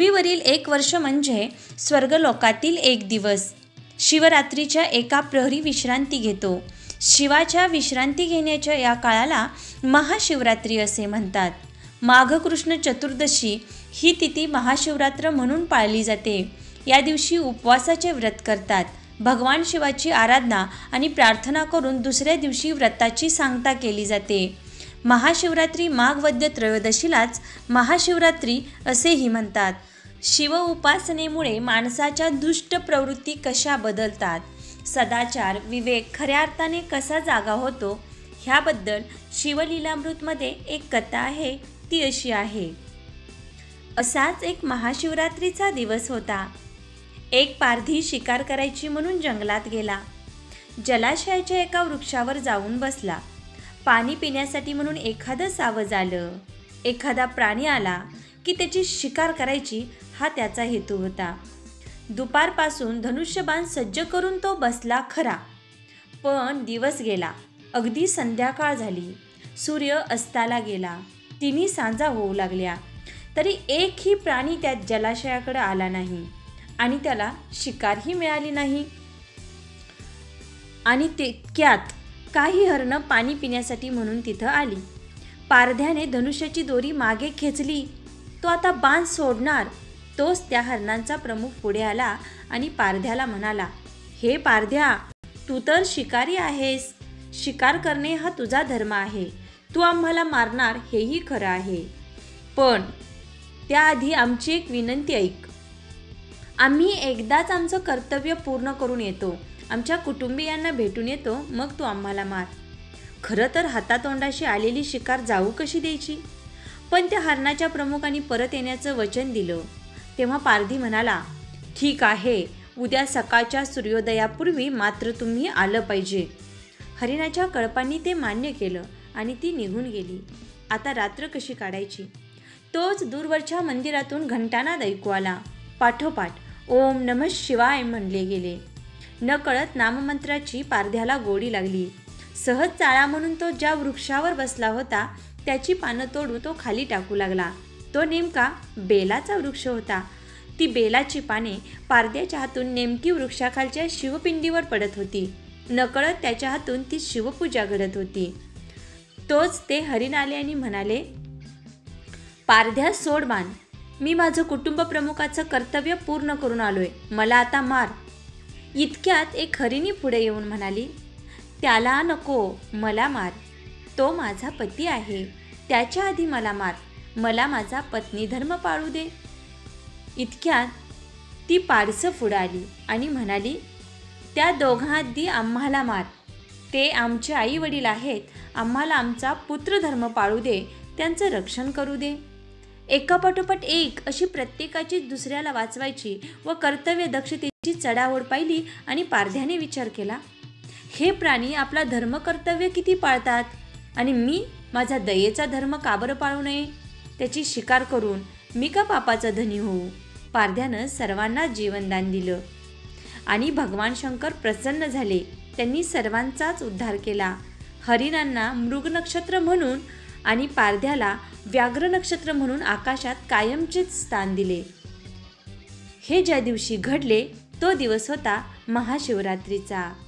पृथ्वीवरील 1 वर्ष म्हणजे स्वर्गलोकातील 1 दिवस. शिवरात्रीच्या एका प्रहरी विश्रांती घेतो. शिवाच्या विश्रांती घेण्याच्या या काळाला महाशिवरात्री असे म्हणतात. माघ कृष्ण चतुर्दशी ही तिथी महाशिवरात्र म्हणून पाळली जाते. या दिवशी उपवासाचे व्रत करतात. भगवान शिवाची आराधना आणि प्रार्थना करून दुसऱ्या दिवशी व्रताची सांगता केली जाते. महाशिवरात्री माघ वद्य त्रयोदशीलाच महाशिवरात्री असेही म्हणतात. शिव उपासनेमुळे माणसाच्या दुष्ट प्रवृत्ती कशा बदलतात, सदाचार विवेक खऱ्या अर्थाने कसा जागा होतो, ह्याबद्दल शिवलीलामृतमध्ये एक कथा आहे. ती अशी आहे. असाच एक महाशिवरात्रीचा दिवस होता. एक पारधी शिकार करायची म्हणून जंगलात गेला. जलाशयाच्या एका वृक्षावर जाऊन बसला. पाणी पिण्यासाठी म्हणून एखादं सावज आलं, एखादा प्राणी आला की त्याची शिकार करायची हा त्याचा हेतू होता. दुपारपासून धनुष्यबाण सज्ज करून तो बसला खरा, पण दिवस गेला. अगदी संध्याकाळ झाली. सूर्य अस्ताला गेला. तिन्ही सांजा होऊ लागल्या, तरी एकही प्राणी त्या जलाशयाकडे आला नाही आणि त्याला शिकारही मिळाली नाही. आणि तितक्यात काही हरणं पाणी पिण्यासाठी म्हणून तिथं आली. पारध्याने धनुष्याची दोरी मागे खेचली. तो आता बाण सोडणार. तोच त्या हरणांचा प्रमुख पुढे आला आणि पारध्याला म्हणाला, हे पारध्या, तू तर शिकारी आहेस. शिकार करणे हा तुझा धर्म आहे. तू आम्हाला मारणार हेही खरं आहे, पण त्याआधी आमची एक विनंती ऐक. आम्ही एकदाच आमचं कर्तव्य पूर्ण करून येतो. आमच्या कुटुंबियांना भेटून येतो, मग तू आम्हाला मार. खरं तर हातातोंडाशी आलेली शिकार जाऊ कशी द्यायची? पण त्या हरणाच्या प्रमुखांनी परत येण्याचं वचन दिलं. तेव्हा पारधी म्हणाला, ठीक आहे, उद्या सकाळच्या सूर्योदयापूर्वी मात्र तुम्ही आलं पाहिजे. हरिणाच्या कळपांनी ते मान्य केलं आणि ती निघून गेली. आता रात्र कशी काढायची? तोच दूरवरच्या मंदिरातून घंटानाद ऐकू आला. पाठोपाठ ओम नमः शिवाय म्हणले गेले. नकळत नाममंत्राची पारध्याला गोडी लागली. सहज चाळा म्हणून तो ज्या वृक्षावर बसला होता त्याची पानं तोडून तो खाली टाकू लागला. तो नेमका बेलाचा वृक्ष होता. ती बेलाची पाने पारध्याच्या हातून नेमकी वृक्षाखालच्या शिवपिंडीवर पडत होती. नकळत त्याच्या हातून ती शिवपूजा घडत होती. तोच ते हरिण आले आणि म्हणाले, पारध्या सोड बाण. मी माझं कुटुंब प्रमुखाचं कर्तव्य पूर्ण करून आलोय. मला आता मार. इतक्यात एक हरिणी पुढे येऊन म्हणाली, त्याला नको, मला मार. तो माझा पती आहे. त्याच्या आधी मला मार. मला माझा पत्नी धर्म पाळू दे. इतक्यात ती पाडसं पुढं आली आणि म्हणाली, त्या दोघांआधी आम्हाला मार. ते आमचे आई वडील आहेत. आम्हाला आमचा पुत्रधर्म पाळू दे, त्यांचं रक्षण करू दे. एकापाठोपाठ एक अशी प्रत्येकाची दुसऱ्याला वाचवायची व कर्तव्य दक्षतेची चढाओढ पाहिली आणि पारध्याने विचार केला, हे प्राणी आपला धर्म कर्तव्य किती पाळतात आणि मी माझा दयेचा धर्म का बरं पाळू नये? त्याची शिकार करून मी का पापाचा धनी होऊ? पारध्यानं सर्वांना जीवनदान दिलं आणि भगवान शंकर प्रसन्न झाले. त्यांनी सर्वांचाच उद्धार केला. हरिणांना मृग नक्षत्र म्हणून आणि पारध्याला व्याघ्र नक्षत्र म्हणून आकाशात कायमचेच स्थान दिले. हे ज्या दिवशी घडले तो दिवस होता महाशिवरात्रीचा.